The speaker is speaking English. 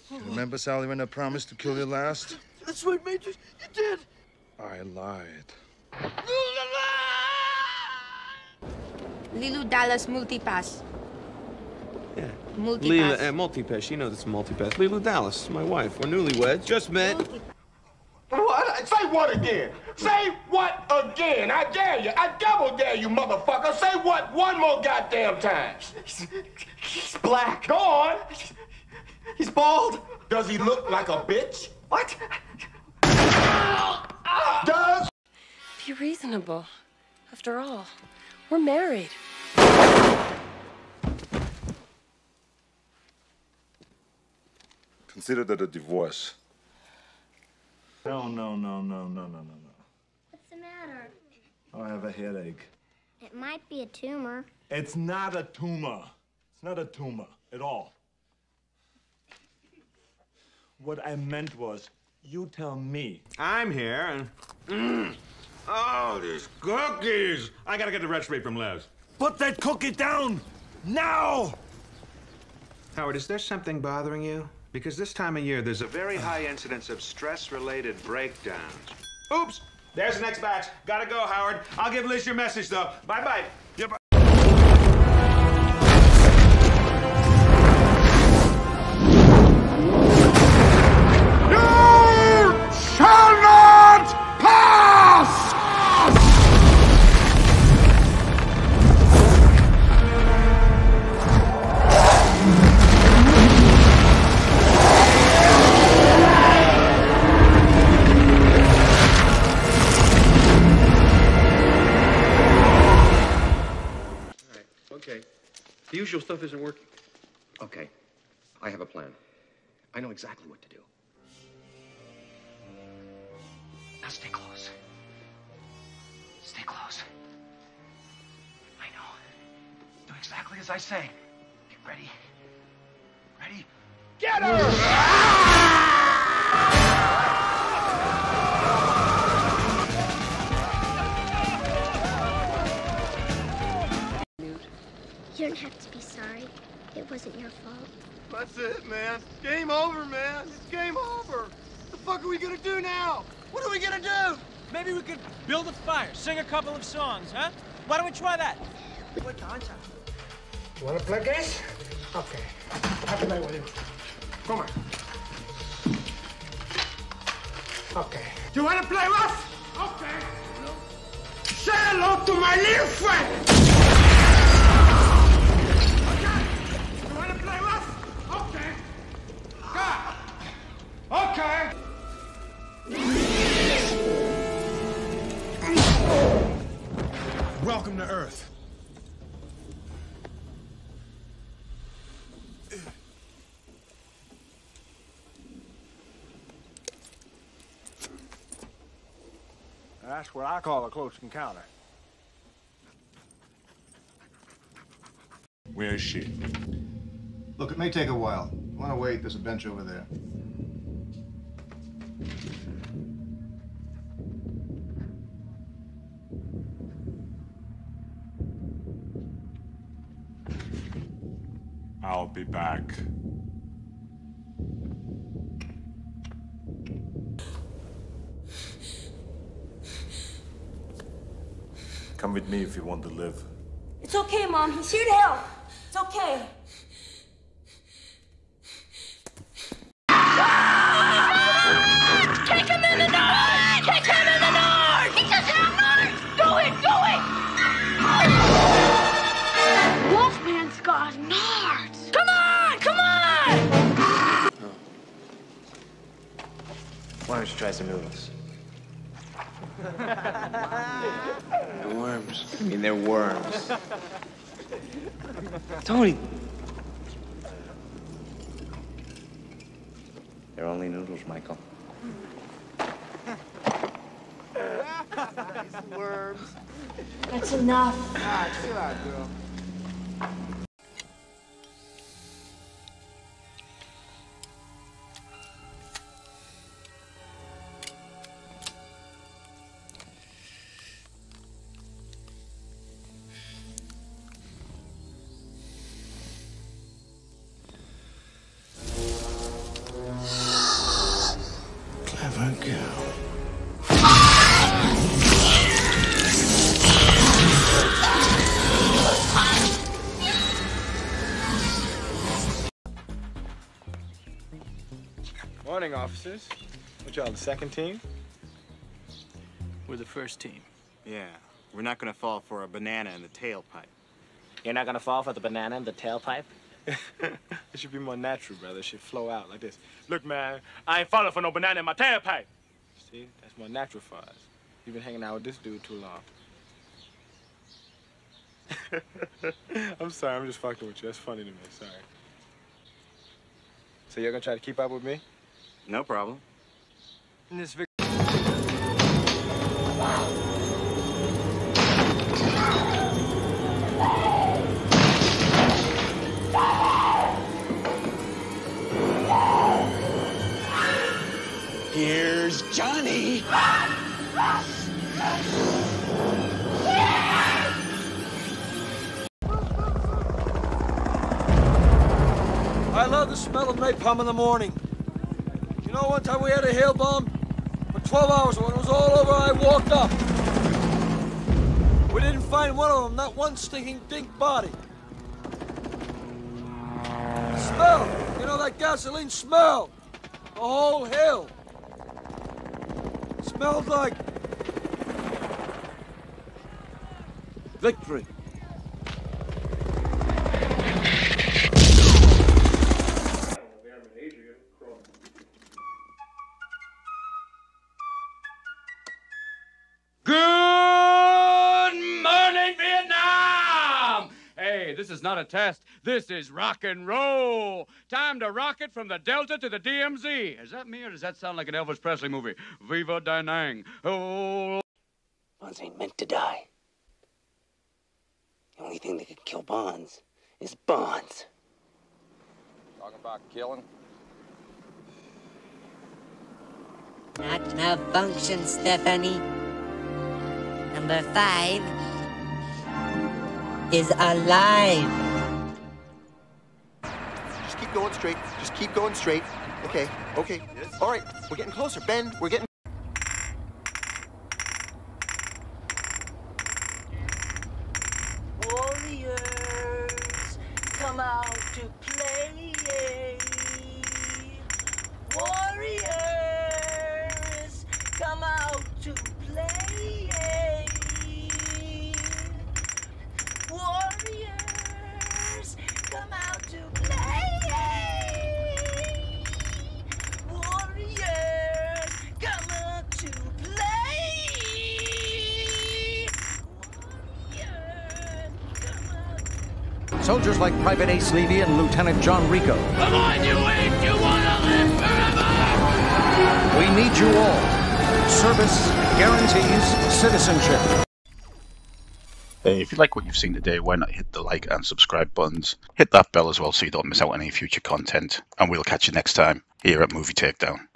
You remember, Sally, when I promised to kill you last? That's right, Major. You did. I lied. Lilu Dallas Multipass. Yeah. Multipass. Multipass. You know this multipass. Lilu Dallas, my wife. We're newlyweds. Just met. What? Say what again? Say what again? I dare you. I double dare you, motherfucker. Say what one more goddamn time. He's black. Go on. He's bald. Does he look like a bitch? What? Does? Be reasonable. After all, we're married. Consider that a divorce. No. What's the matter? I have a headache. It might be a tumor. It's not a tumor. It's not a tumor at all. What I meant was, you tell me. I'm here and... Oh, these cookies! I gotta get the recipe from Les. Put that cookie down! Now! Howard, is there something bothering you? Because this time of year, there's a very high incidence of stress-related breakdowns. Oops! There's the next batch. Gotta go, Howard. I'll give Liz your message, though. Bye-bye. Yeah, bye. Shall not pass! Okay. The usual stuff isn't working. Okay. I have a plan. I know exactly what to do. Now stay close. Stay close. I know. Do exactly as I say. Get ready. Ready? Get her! You don't have to be sorry. It wasn't your fault. That's it, man. Game over, man. It's game over. What the fuck are we gonna do now? What are we gonna do? Maybe we could build a fire, sing a couple of songs, huh? Why don't we try that? You wanna play games? Okay. I'll play with you. Come on. Okay. You wanna play rough? Okay. Say hello to my little friend! You wanna play rough? Okay. God. Okay. Welcome to Earth. That's what I call a close encounter. Where is she? Look, it may take a while. If you want to wait, there's a bench over there. I'll be back. Come with me if you want to live. It's okay, Mom. He's here to help. It's okay. Kick him in the north! Kick him in the north! He doesn't have north! Do it! Do it! Wolfman's got nards! Come on! Come on! Why don't you try some noodles? They're worms. I mean, they're worms. Tony! They're only noodles, Michael. These worms. That's enough. Ah, chill out, girl. Morning, officers. What y'all, the second team? We're the first team. Yeah, we're not gonna fall for a banana in the tailpipe. You're not gonna fall for the banana in the tailpipe? It should be more natural, brother. It should flow out like this. Look, man, I ain't falling for no banana in my tailpipe. See, that's more natural for us. You've been hanging out with this dude too long. I'm sorry, I'm just fucking with you. That's funny to me, sorry. So you're gonna try to keep up with me? No problem. In this video. Here's Johnny. I love the smell of napalm in the morning. You know, one time we had a hail bomb for 12 hours. When it was all over, I walked up. We didn't find one of them, not one stinking dink body. The smell, you know that gasoline smell? The whole hill. Smelled like victory. Good morning, Vietnam! Hey, this is not a test. This is rock and roll. Time to rock it from the Delta to the DMZ. Is that me, or does that sound like an Elvis Presley movie? Viva Da Nang. Oh. Bonds ain't meant to die. The only thing that could kill Bonds is Bonds. Talking about killing? Not malfunction, Stephanie. Number 5 is alive. Just keep going straight. Just keep going straight. Okay, okay. All right, we're getting closer, Ben. We're getting... Warriors, come out to play. Warriors, come out to play. Warriors, come out to play. Warriors, come out to play. Soldiers like Private Ace Levy and Lieutenant John Rico. Come on, you ain't you wanna live forever! We need you all. Service guarantees citizenship. Hey, if you like what you've seen today, why not hit the like and subscribe buttons? Hit that bell as well so you don't miss out on any future content. And we'll catch you next time here at Movie Takedown.